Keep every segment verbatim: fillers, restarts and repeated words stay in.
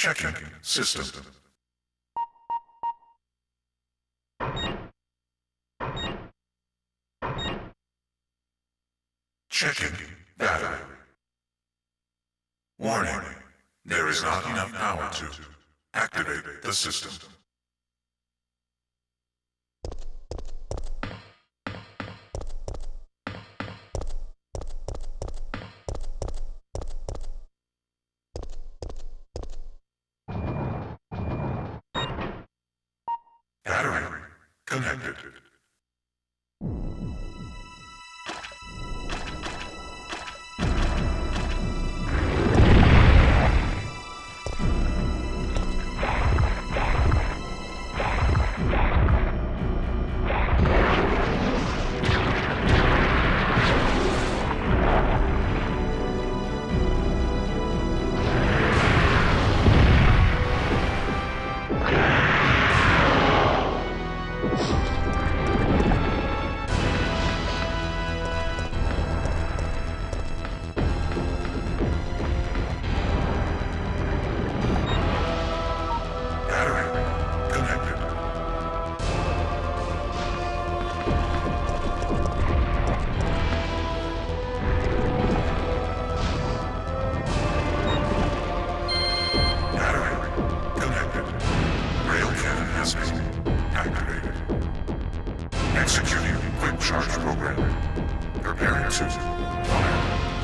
Checking system. Checking battery. Warning, there is not enough power to activate the system. Battery connected. Executing quick charge program. Preparing to fire.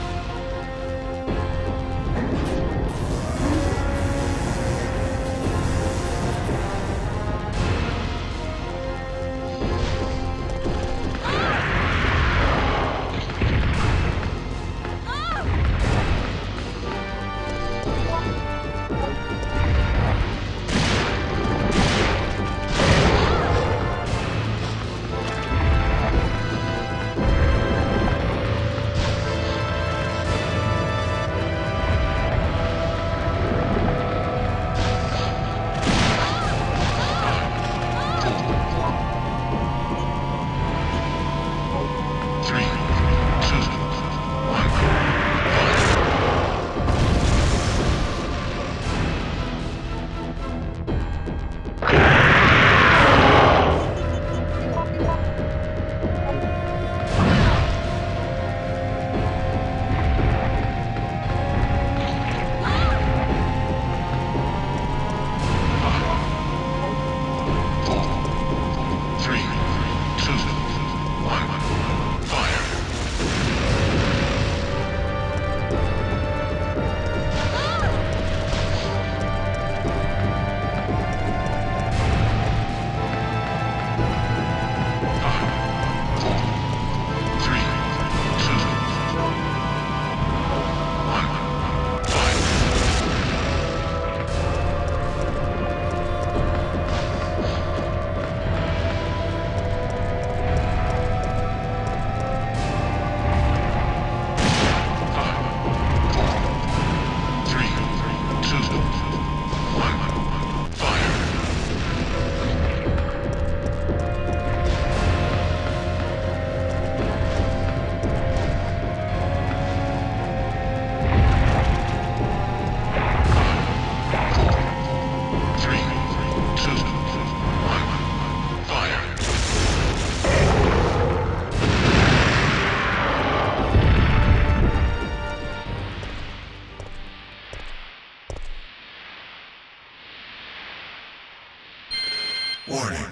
Warning.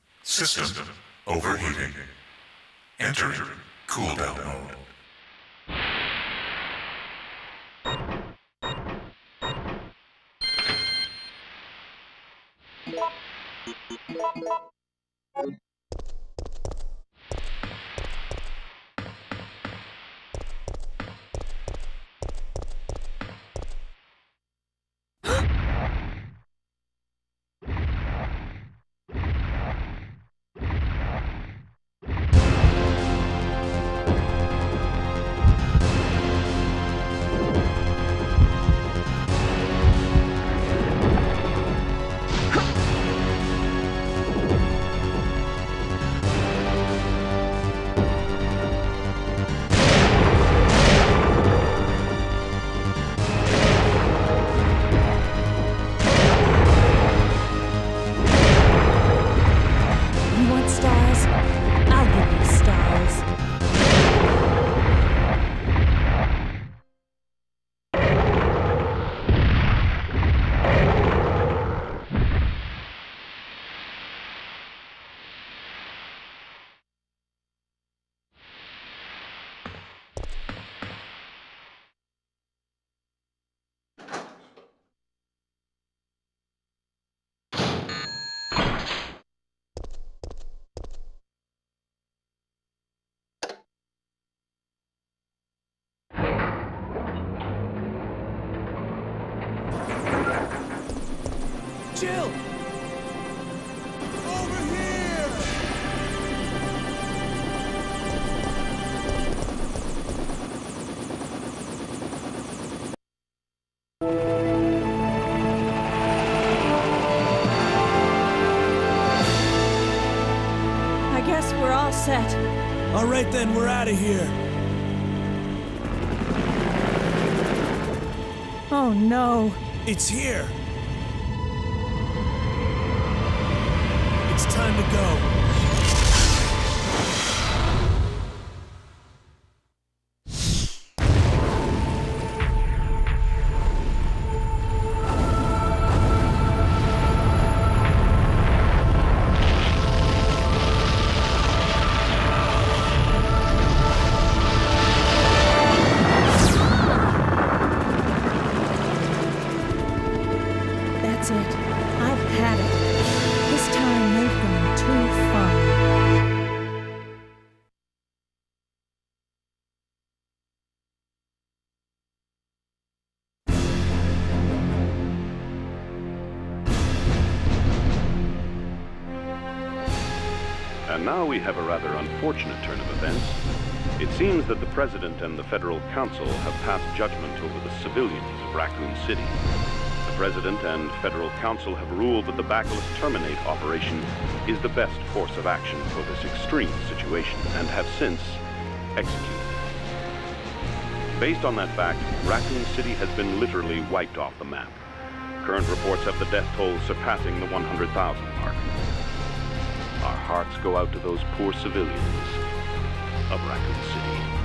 System overheating. Entering cooldown mode. Jill! Over here! I guess we're all set. All right then, we're out of here. Oh no. It's here. It's time to go. That's it. I've had it. This time they've gone too far. And now we have a rather unfortunate turn of events. It seems that the President and the Federal Council have passed judgment over the civilians of Raccoon City. The President and Federal Council have ruled that the Bacillus Terminate operation is the best course of action for this extreme situation, and have since executed it. Based on that fact, Raccoon City has been literally wiped off the map. Current reports have the death toll surpassing the one hundred thousand mark. Our hearts go out to those poor civilians of Raccoon City.